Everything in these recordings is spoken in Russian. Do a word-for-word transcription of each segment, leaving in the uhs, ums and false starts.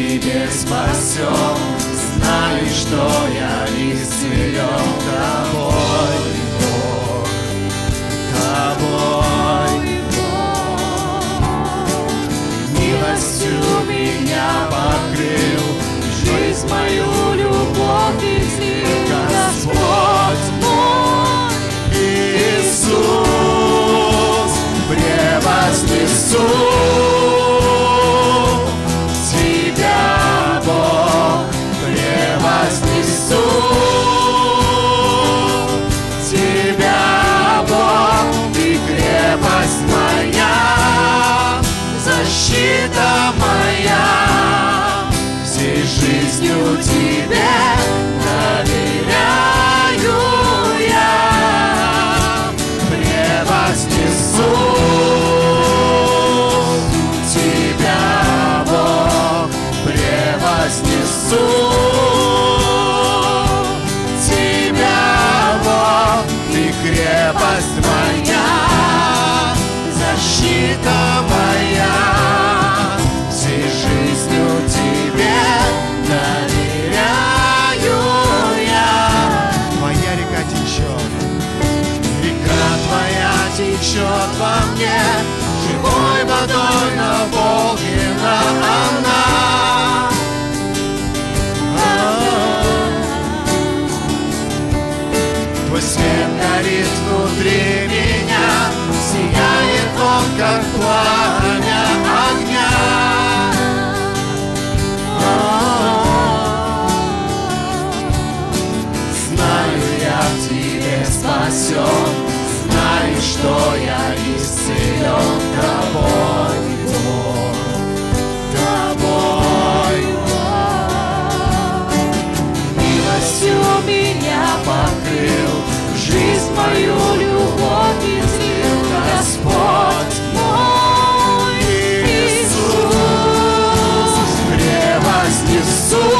Тебе спасен, знаю, что я исцелен Тобой, Бог, Тобой, Бог. Милостью меня покрыл, жизнь мою любовь излил Господь мой Иисус, превознесу Тебя, Бог, превознесу Тебя, Бог, Ты крепость моя, защита моя, всей жизнью Тебе доверяю я, превознесу Тебя, Бог, превознесу Тебя, Бог, Ты крепость моя, защита моя, всей жизнью Тебе доверяю я. Твоя река течет, река Твоя течет во мне, живой водой наполнена она. Твой свет горит внутри меня, сияет он, как пламя огня. Знаю, я в Тебе спасен, знаю, что я исцелен Тобой, Бог, Тобой, Бог. Милостью меня покрыл, жизнь мою любовь излил Господь мой Иисус, превознесу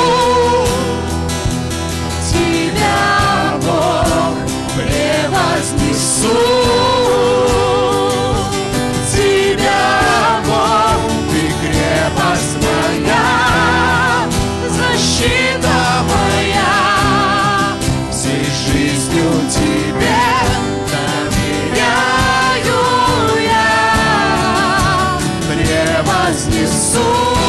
Тебя, Бог, превознесу Тебя, Бог, Ты крепость моя, защита моя, всей жизнью Тебе доверяю я, превознесу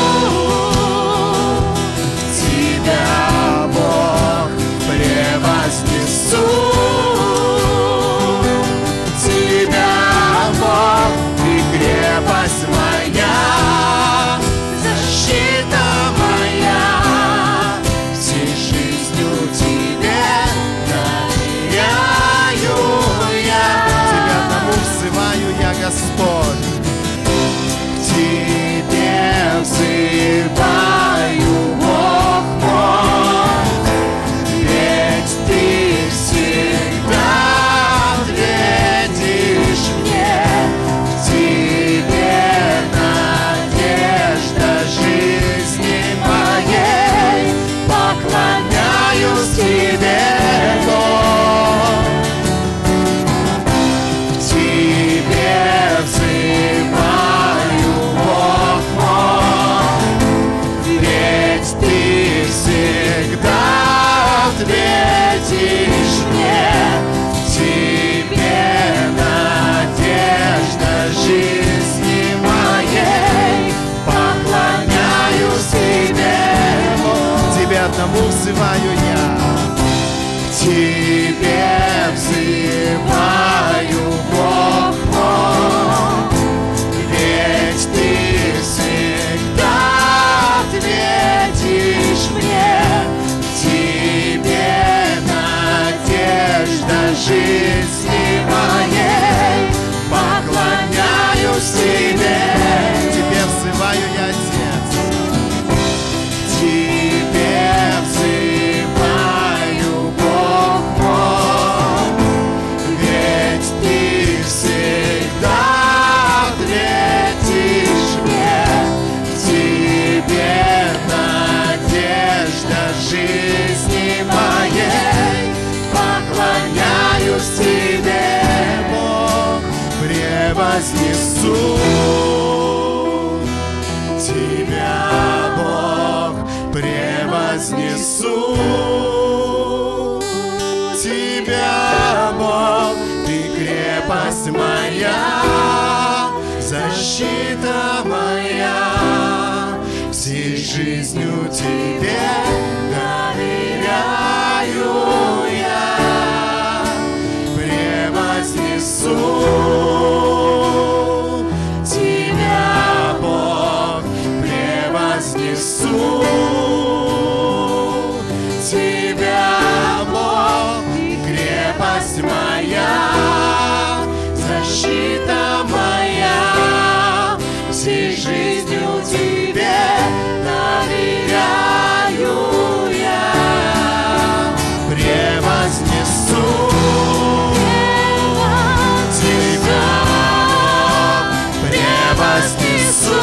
Тебя, Бог, превознесу Тебя, Бог, Ты крепость моя, защита моя, всей жизнью Тебе доверяю я. Тебя одному взываю я, Господь, к Тебе превознесу Тебя, Бог, Ты крепость моя, защита моя, всей жизнью Тебе доверяю я, превознесу Тебя, Бог, превознесу Тебя, Бог, крепость моя, защита моя, всей жизнью Тебе доверяю я, превознесу Тебя, превознесу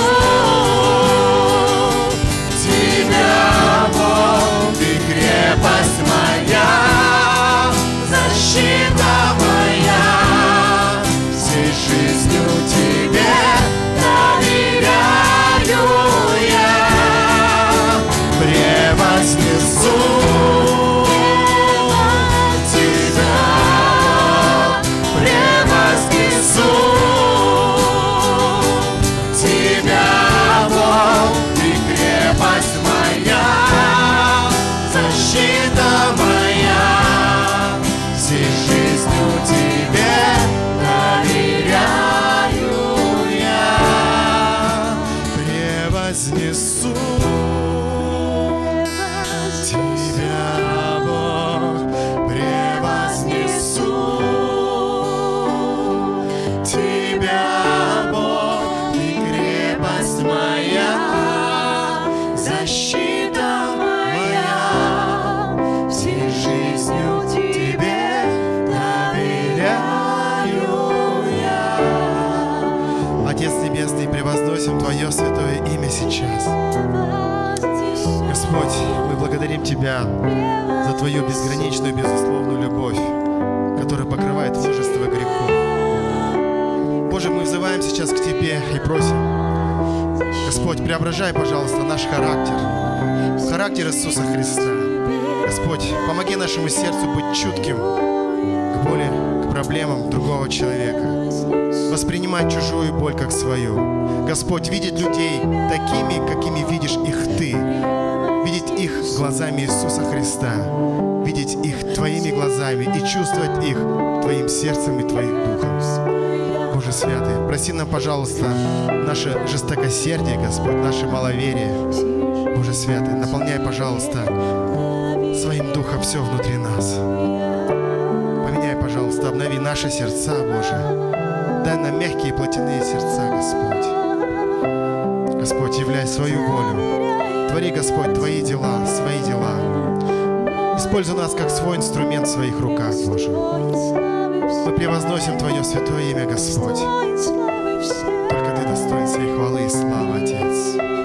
Тебя, Бог, Ты крепость моя, защита моя, всей жизнью Тебе доверяю я, превознесу Тебя, превознесу Тебя, Бог, Ты крепость моя, защита моя, всей жизнью Тебе доверяю я, превознесу Тебя, Бог, превознесу Тебя, Бог, Ты крепость моя, защита моя, всей жизнью Тебе доверяю я. Отец Небесный, превозносим Твое святое имя сейчас. Господь, мы благодарим Тебя за Твою безграничную, безусловную любовь, которая покрывает множество грехов. Боже, мы взываем сейчас к Тебе и просим, Господь, преображай, пожалуйста, наш характер, характер Иисуса Христа. Господь, помоги нашему сердцу быть чутким к боли, к проблемам другого человека, воспринимать чужую боль как свою. Господь, видеть людей такими, какими видишь их Ты, видеть их глазами Иисуса Христа, видеть их Твоими глазами и чувствовать их Твоим сердцем и Твоим духом. Боже святый, прости нам, пожалуйста, наше жестокосердие, Господь, наше маловерие. Боже святый, наполняй, пожалуйста, Своим духом все внутри нас. Поменяй, пожалуйста, обнови наши сердца, Боже. Дай нам мягкие плотяные сердца, Господь. Господь, являй свою волю. Твори, Господь, Твои дела, свои дела. Используй нас как свой инструмент в своих руках, Боже. Мы превозносим Твое святое имя, Господь. Только Ты достоин всей хвалы и славы, Отец.